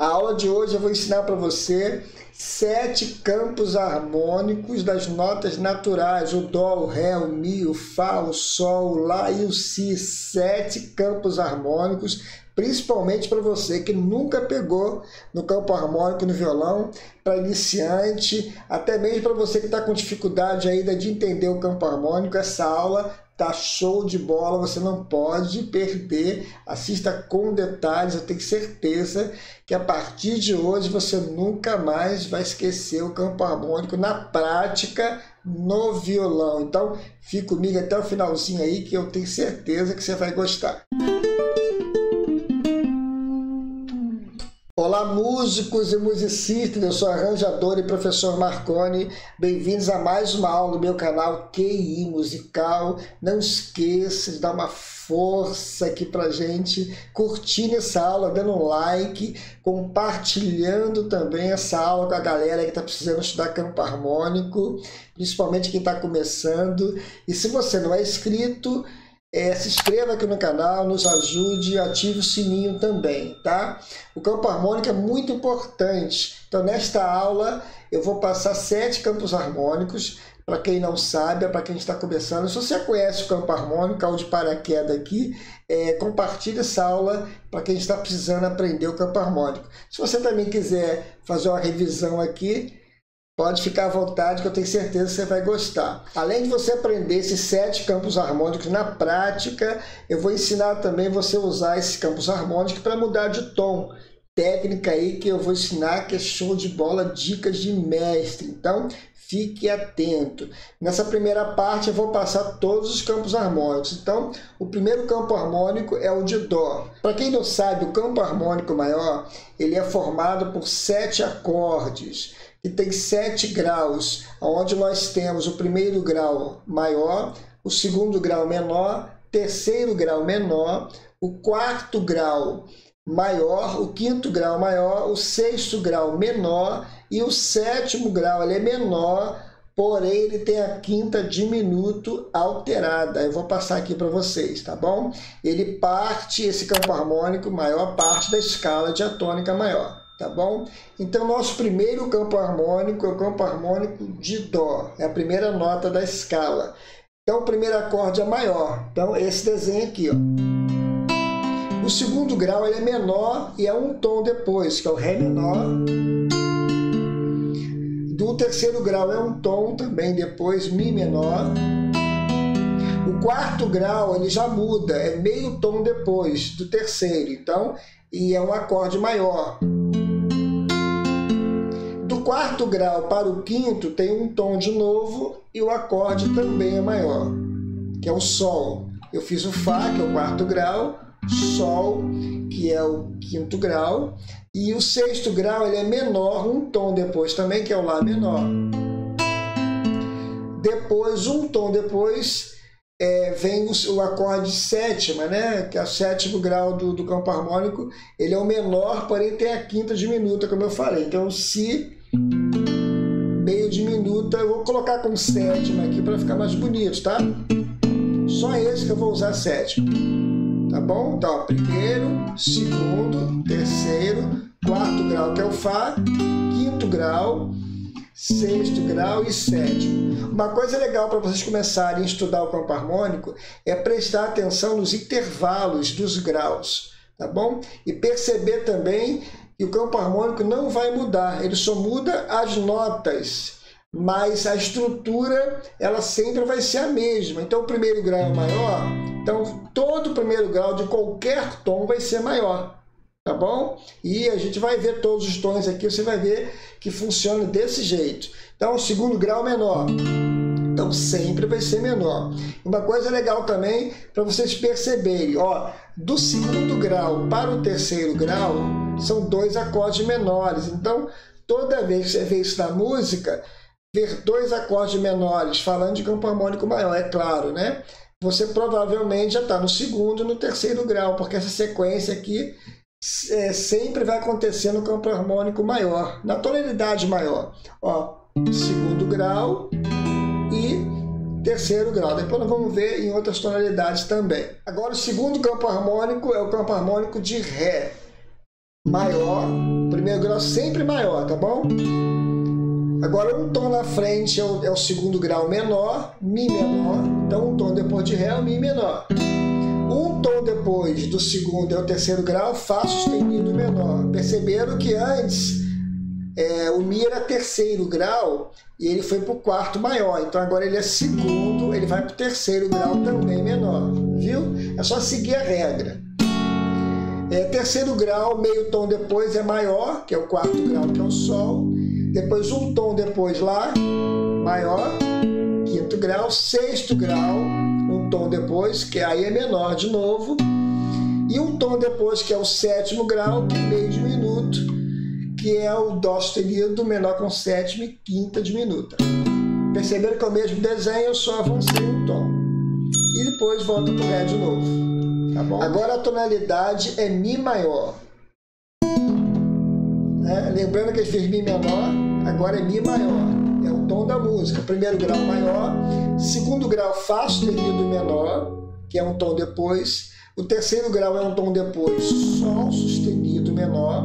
A aula de hoje eu vou ensinar para você 7 campos harmônicos das notas naturais, o Dó, o Ré, o Mi, o Fá, o Sol, o Lá e o Si. 7 campos harmônicos, principalmente para você que nunca pegou no campo harmônico no violão, para iniciante, até mesmo para você que está com dificuldade ainda de entender o campo harmônico. Essa aula tá show de bola, você não pode perder, assista com detalhes. Eu tenho certeza que a partir de hoje você nunca mais vai esquecer o campo harmônico na prática no violão. Então fique comigo até o finalzinho aí que eu tenho certeza que você vai gostar. Olá, músicos e musicistas, eu sou arranjador e professor Marconi. Bem-vindos a mais uma aula do meu canal QI Musical. Não esqueça de dar uma força aqui pra gente, curtindo essa aula, dando um like, compartilhando também essa aula com a galera que está precisando estudar campo harmônico, principalmente quem está começando. E se você não é inscrito, se inscreva aqui no canal, nos ajude, ative o sininho também, tá? O campo harmônico é muito importante. Então, nesta aula, eu vou passar 7 campos harmônicos. Para quem não sabe, para quem está começando. Se você conhece o campo harmônico, caiu de paraquedas aqui, compartilhe essa aula para quem está precisando aprender o campo harmônico. Se você também quiser fazer uma revisão aqui, pode ficar à vontade, que eu tenho certeza que você vai gostar. Além de você aprender esses 7 campos harmônicos na prática, eu vou ensinar também você a usar esses campos harmônicos para mudar de tom. Técnica aí que eu vou ensinar, que é show de bola, dicas de mestre. Então, fique atento. Nessa primeira parte eu vou passar todos os campos harmônicos. Então, o primeiro campo harmônico é o de Dó. Para quem não sabe, o campo harmônico maior, ele é formado por 7 acordes, que tem 7 graus, onde nós temos o primeiro grau maior, o segundo grau menor, terceiro grau menor, o quarto grau maior, o quinto grau maior, o sexto grau menor e o sétimo grau. Ele é menor, porém ele tem a quinta diminuto alterada. Eu vou passar aqui para vocês, tá bom? Ele parte, esse campo harmônico maior, parte da escala diatônica maior. Tá bom? Então, nosso primeiro campo harmônico é o campo harmônico de Dó. É a primeira nota da escala. Então, o primeiro acorde é maior. Então, esse desenho aqui, ó. O segundo grau ele é menor e é um tom depois, que é o Ré menor. Do terceiro grau é um tom também depois, Mi menor. O quarto grau ele já muda, é meio tom depois do terceiro. Então, e é um acorde maior. Do quarto grau para o quinto tem um tom de novo e o acorde também é maior, que é o Sol. Eu fiz o Fá, que é o quarto grau, Sol, que é o quinto grau, e o sexto grau ele é menor, um tom depois também, que é o Lá menor. Depois, um tom depois, vem o acorde sétima, né? Que é o sétimo grau do campo harmônico. Ele é o menor, porém tem a quinta diminuta, como eu falei. Então, o Si meio diminuta, eu vou colocar como sétima aqui para ficar mais bonito, tá? Só esse que eu vou usar sétimo, tá bom? Então, primeiro, segundo, terceiro, quarto grau, que é o Fá, quinto grau, sexto grau e sétimo. Uma coisa legal para vocês começarem a estudar o campo harmônico é prestar atenção nos intervalos dos graus, tá bom? E perceber também que o campo harmônico não vai mudar, ele só muda as notas, mas a estrutura ela sempre vai ser a mesma. Então o primeiro grau é maior, então todo o primeiro grau de qualquer tom vai ser maior, tá bom? E a gente vai ver todos os tons aqui, você vai ver que funciona desse jeito. Então o segundo grau menor, então sempre vai ser menor. Uma coisa legal também para vocês perceberem, ó, do segundo grau para o terceiro grau são 2 acordes menores. Então toda vez que você vê isso na música, ver 2 acordes menores falando de campo harmônico maior, é claro, né? Você provavelmente já está no segundo e no terceiro grau, porque essa sequência aqui sempre vai acontecer no campo harmônico maior, na tonalidade maior. Ó, segundo grau e terceiro grau. Depois nós vamos ver em outras tonalidades também. Agora, o segundo campo harmônico é o campo harmônico de Ré maior primeiro grau sempre maior, tá bom? Agora um tom na frente é o segundo grau menor, Mi menor. Então um tom depois de Ré é o Mi menor. Um tom depois do segundo é o terceiro grau, Fá sustenido menor. Perceberam que antes o Mi era terceiro grau e ele foi para o quarto maior. Então agora ele é segundo, ele vai para o terceiro grau também menor. Viu? É só seguir a regra. Terceiro grau, meio tom depois é maior, que é o quarto grau, que é o Sol. Depois um tom depois lá, maior, quinto grau. Sexto grau, um tom depois, que aí é menor de novo. E um tom depois, que é o sétimo grau, que é meio diminuto, que é o Dó sustenido menor com sétima e quinta diminuta. Perceberam que é o mesmo desenho, eu só avancei um tom. E depois volta para o Ré de novo. Tá bom? Agora a tonalidade é Mi maior. Lembrando que ele fez Mi menor, agora é Mi maior. É o tom da música. Primeiro grau maior, segundo grau Fá sustenido menor, que é um tom depois. O terceiro grau é um tom depois, Sol sustenido menor.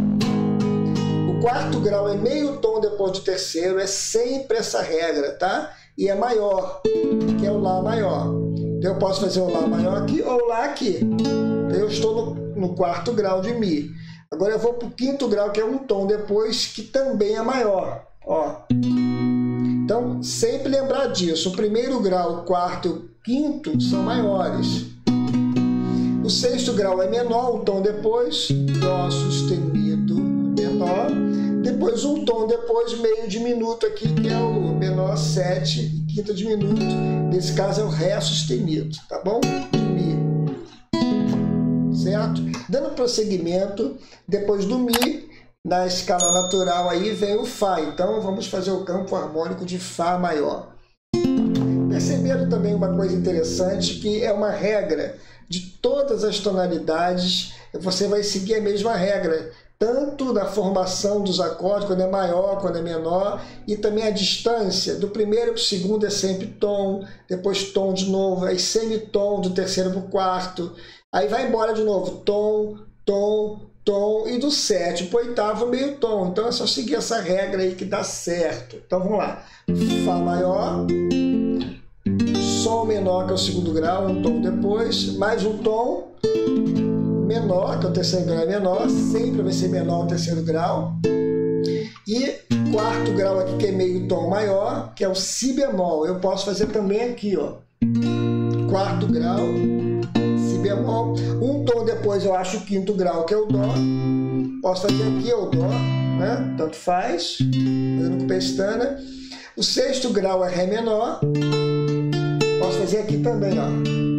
O quarto grau é meio tom depois do terceiro, é sempre essa regra, tá? E é maior, que é o Lá maior. Então eu posso fazer o Lá maior aqui ou o Lá aqui. Então eu estou no quarto grau de Mi. Agora eu vou para o quinto grau, que é um tom depois, que também é maior. Ó. Então, sempre lembrar disso. O primeiro grau, o quarto e o quinto são maiores. O sexto grau é menor, um tom depois, Dó sustenido menor. Depois um tom depois, meio diminuto aqui, que é o menor 7 e quinta diminuto. Nesse caso é o Ré sustenido, tá bom? De Mi. Certo? Dando prosseguimento, depois do Mi, na escala natural aí vem o Fá. Então vamos fazer o campo harmônico de Fá maior. Perceberam também uma coisa interessante, que é uma regra de todas as tonalidades, você vai seguir a mesma regra, tanto na formação dos acordes, quando é maior, quando é menor, e também a distância. Do primeiro para o segundo é sempre tom, depois tom de novo, aí semitom do terceiro para o quarto, aí vai embora de novo, tom, tom, tom, e do sétimo para o oitavo meio tom. Então é só seguir essa regra aí que dá certo. Então vamos lá. Fá maior, Sol menor, que é o segundo grau, um tom depois, mais um tom menor, que é o terceiro grau é menor, sempre vai ser menor o terceiro grau. E quarto grau aqui, que é meio tom maior, que é o Si bemol. Eu posso fazer também aqui, ó. Quarto grau, Si bemol. Um tom depois eu acho o quinto grau, que é o Dó. Posso fazer aqui, o Dó, né? Tanto faz, fazendo com pestana. O sexto grau é Ré menor. Posso fazer aqui também, ó.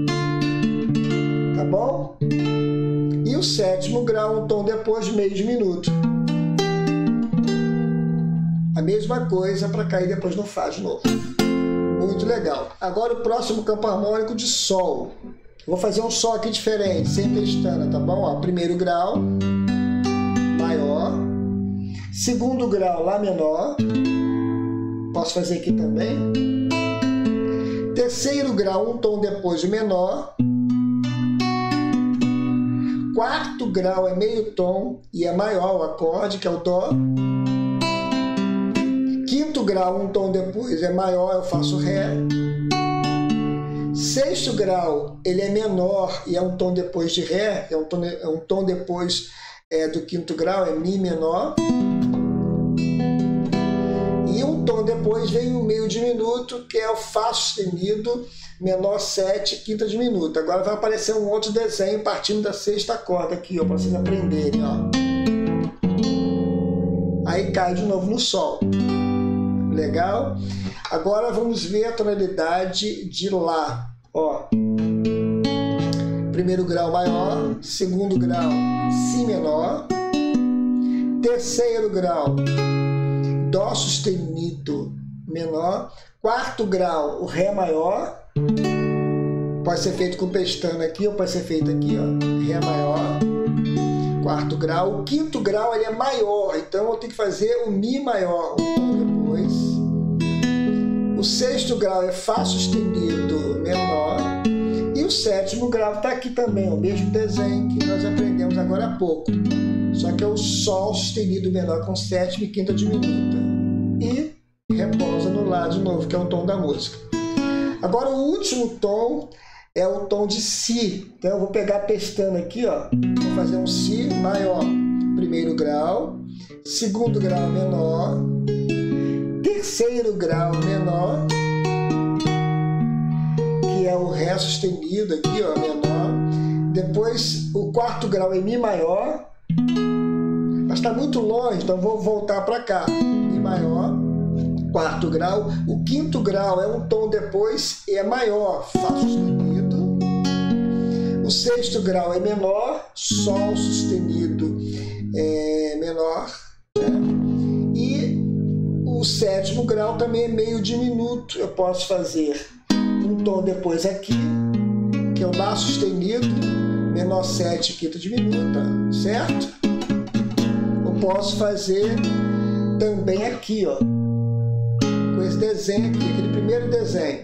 Tá bom? E o sétimo grau, um tom depois, meio diminuto. A mesma coisa para cair depois no Fá de novo. Muito legal. Agora o próximo campo harmônico de Sol. Vou fazer um Sol aqui diferente, sem pestana, tá bom? Ó, primeiro grau, maior. Segundo grau, Lá menor. Posso fazer aqui também. Terceiro grau, um tom depois, o menor. Quarto grau é meio tom e é maior o acorde, que é o Dó. Quinto grau, um tom depois, é maior, eu faço Ré. Sexto grau, ele é menor e é um tom depois de Ré, é um tom depois do quinto grau, é Mi menor. E um tom depois vem o meio diminuto, que é o Fá sustenido, menor 7, quinta diminuta. Agora vai aparecer um outro desenho partindo da sexta corda aqui, ó, para vocês aprenderem, ó. Aí cai de novo no Sol. Legal? Agora vamos ver a tonalidade de Lá. Ó. Primeiro grau maior, segundo grau Si menor, terceiro grau Dó sustenido menor, quarto grau o Ré maior, pode ser feito com pestana aqui ou pode ser feito aqui, ó, Ré maior, quarto grau. O quinto grau ele é maior, então eu tenho que fazer o Mi maior um tom depois. O sexto grau é Fá sustenido menor. E o sétimo grau está aqui também, o mesmo desenho que nós aprendemos agora há pouco. Só que é o Sol sustenido menor com sétima e quinta diminuta. E repousa no Lá de novo, que é o tom da música. Agora o último tom é o tom de Si. Então eu vou pegar a pestana aqui, ó, vou fazer um Si maior. Primeiro grau, segundo grau menor, terceiro grau menor, que é o Ré sustenido aqui, ó, menor. Depois o quarto grau é Mi maior, mas está muito longe, então vou voltar para cá. Mi maior, quarto grau. O quinto grau é um tom depois e é maior, Fá sustenido. O sexto grau é menor, Sol sustenido menor, né? E o sétimo grau também é meio diminuto. Eu posso fazer um tom depois aqui, que é o Lá sustenido, menor 7, quinta diminuta, certo? Eu posso fazer também aqui, ó, com esse desenho aqui, aquele primeiro desenho,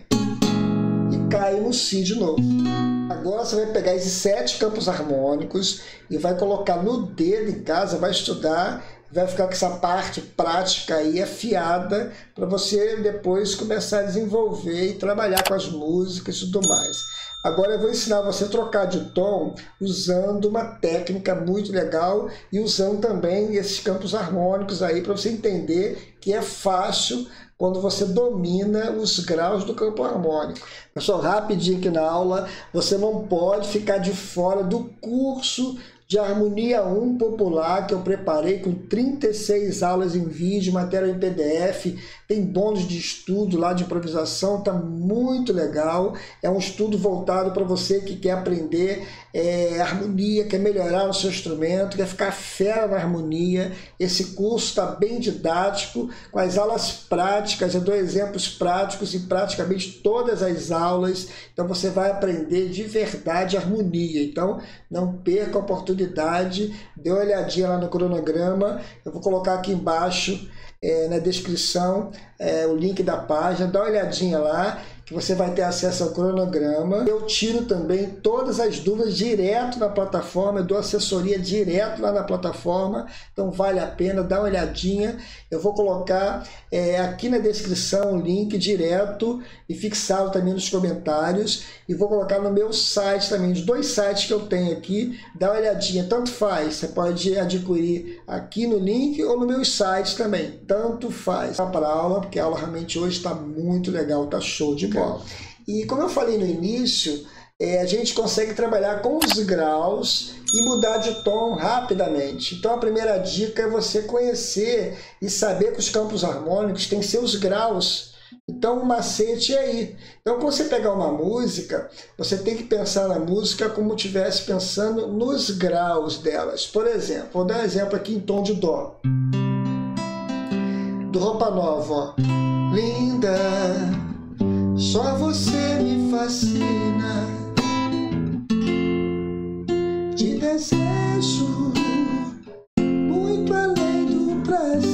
e cai no Si de novo. Agora você vai pegar esses 7 campos harmônicos e vai colocar no dedo em casa, vai estudar, vai ficar com essa parte prática aí afiada para você depois começar a desenvolver e trabalhar com as músicas e tudo mais. Agora eu vou ensinar você a trocar de tom usando uma técnica muito legal e usando também esses campos harmônicos aí para você entender que é fácil quando você domina os graus do campo harmônico. Pessoal, rapidinho aqui na aula, você não pode ficar de fora do curso de Harmonia 1 Popular, que eu preparei com 36 aulas em vídeo, matéria em PDF, tem bônus de estudo lá de improvisação, tá muito legal. É um estudo voltado para você que quer aprender harmonia, quer melhorar o seu instrumento, quer ficar fera na harmonia. Esse curso está bem didático, com as aulas práticas, eu dou exemplos práticos em praticamente todas as aulas, então você vai aprender de verdade harmonia. Então não perca a oportunidade, dê uma olhadinha lá no cronograma, eu vou colocar aqui embaixo na descrição o link da página, dá uma olhadinha lá, que você vai ter acesso ao cronograma. Eu tiro também todas as dúvidas direto na plataforma, eu dou assessoria direto lá na plataforma, então vale a pena, dá uma olhadinha. Eu vou colocar aqui na descrição o link direto e fixado também nos comentários, e vou colocar no meu site também, os 2 sites que eu tenho aqui, dá uma olhadinha, tanto faz, você pode adquirir aqui no link ou no meu site também, tanto faz. Vá para a aula, porque a aula realmente hoje está muito legal, está show de bola. E como eu falei no início, a gente consegue trabalhar com os graus e mudar de tom rapidamente. Então a primeira dica é você conhecer e saber que os campos harmônicos têm seus graus. Então o macete é aí. Então quando você pegar uma música, você tem que pensar na música como se estivesse pensando nos graus delas. Por exemplo, vou dar um exemplo aqui em tom de Dó. Do Roupa Nova, ó. Linda, só você me fascina, te desejo muito além do prazer.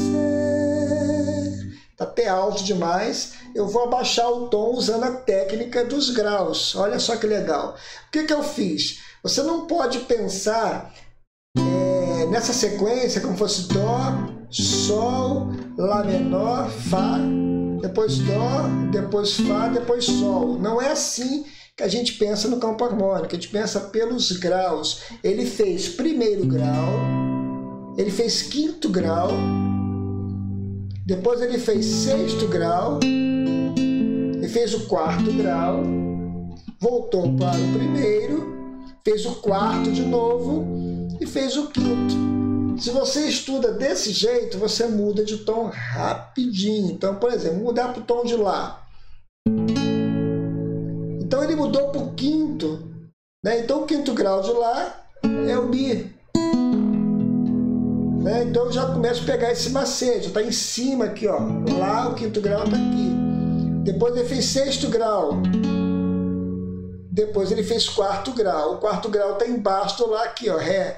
Tá até alto demais, eu vou abaixar o tom usando a técnica dos graus. Olha só que legal. O que eu fiz? Você não pode pensar nessa sequência como fosse Dó, Sol, Lá menor, Fá, depois Dó, depois Fá, depois Sol. Não é assim que a gente pensa no campo harmônico, a gente pensa pelos graus. Ele fez primeiro grau, ele fez quinto grau, depois ele fez sexto grau, ele fez o quarto grau, voltou para o primeiro, fez o quarto de novo e fez o quinto. Se você estuda desse jeito, você muda de tom rapidinho. Então, por exemplo, mudar para o tom de Lá. Então ele mudou para o quinto, né? Então o quinto grau de Lá é o Mi. Né? Então eu já começo a pegar esse macete, está em cima aqui, ó. Lá o quinto grau está aqui. Depois ele fez sexto grau. Depois ele fez quarto grau. O quarto grau está embaixo do Lá aqui, ó, Ré.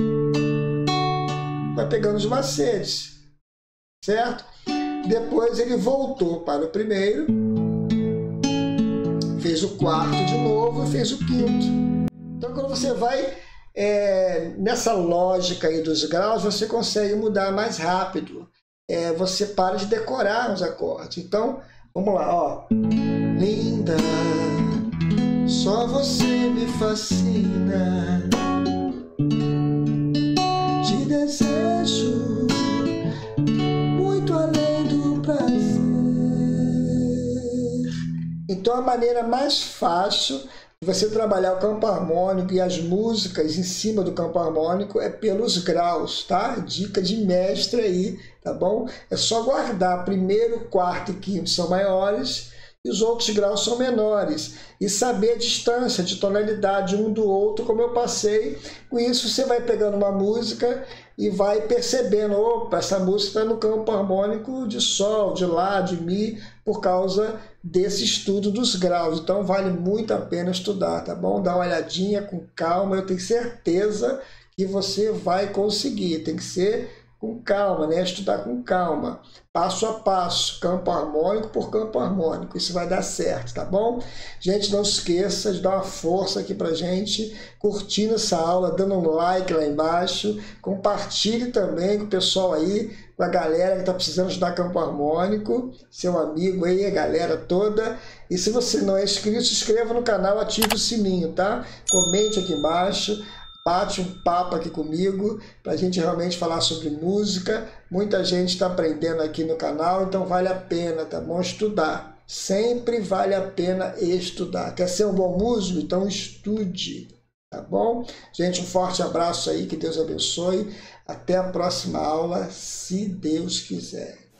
Vai pegando os macetes, certo? Depois ele voltou para o primeiro, fez o quarto de novo e fez o quinto. Então, quando você vai nessa lógica aí dos graus, você consegue mudar mais rápido. Você para de decorar os acordes. Então, vamos lá, ó. Linda, só você me fascina. Te desejo muito além do prazer. Então, a maneira mais fácil de você trabalhar o campo harmônico e as músicas em cima do campo harmônico é pelos graus, tá? Dica de mestre aí, tá bom? É só guardar primeiro, quarto e quinto são maiores e os outros graus são menores. E saber a distância de tonalidade um do outro, como eu passei. Com isso você vai pegando uma música e vai percebendo, opa, essa música está no campo harmônico de Sol, de Lá, de Mi, por causa desse estudo dos graus. Então vale muito a pena estudar, tá bom? Dá uma olhadinha com calma, eu tenho certeza que você vai conseguir. Tem que ser com calma, né? Estudar com calma, passo a passo, campo harmônico por campo harmônico. Isso vai dar certo, tá bom? Gente, não esqueça de dar uma força aqui pra gente, curtindo essa aula, dando um like lá embaixo, compartilhe também com o pessoal aí, com a galera que está precisando estudar campo harmônico, seu amigo aí, a galera toda. E se você não é inscrito, se inscreva no canal, ative o sininho, tá? Comente aqui embaixo. Bate um papo aqui comigo para a gente realmente falar sobre música. Muita gente está aprendendo aqui no canal, então vale a pena, tá bom? Estudar. Sempre vale a pena estudar. Quer ser um bom músico? Então estude, tá bom? Gente, um forte abraço aí, que Deus abençoe. Até a próxima aula, se Deus quiser.